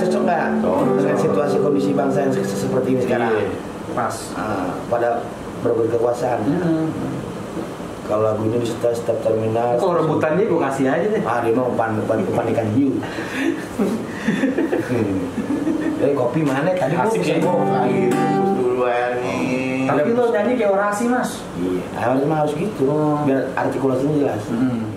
cocok nggak dengan situasi kondisi bangsa yang seperti ini sekarang? Pas. Pada berebut kekuasaan. Kalau lagu ini di setiap terminal. Kalau rebutannya gue kasih aja deh. Dia mau umpan ikan hiu. Kopi mana tadi gue bisa lagi dulu nih. Tapi lo nyanyi kayak orasi mas. Iya, harus gitu. Biar artikulasinya jelas.